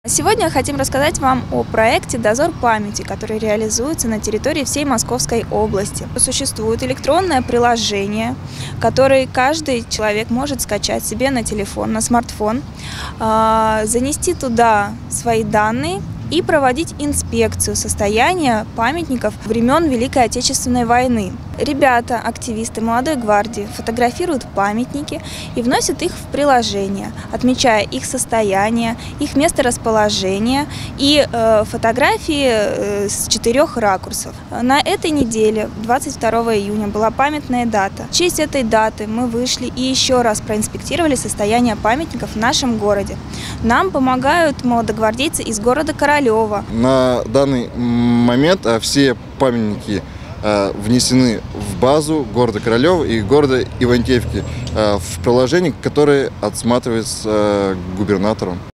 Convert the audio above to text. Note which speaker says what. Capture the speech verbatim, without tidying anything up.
Speaker 1: Сегодня хотим рассказать вам о проекте «Дозор памяти», который реализуется на территории всей Московской области. Существует электронное приложение, которое каждый человек может скачать себе на телефон, на смартфон, занести туда свои данные и проводить инспекцию состояния памятников времен Великой Отечественной войны. Ребята, активисты молодой гвардии фотографируют памятники и вносят их в приложение, отмечая их состояние, их месторасположение и э, фотографии э, с четырех ракурсов. На этой неделе, двадцать второго июня, была памятная дата. В честь этой даты мы вышли и еще раз проинспектировали состояние памятников в нашем городе. Нам помогают молодогвардейцы из города Королева.
Speaker 2: На данный момент все памятники внесены в базу города Королева и города Ивантеевки в приложении, которое отсматривается губернатором.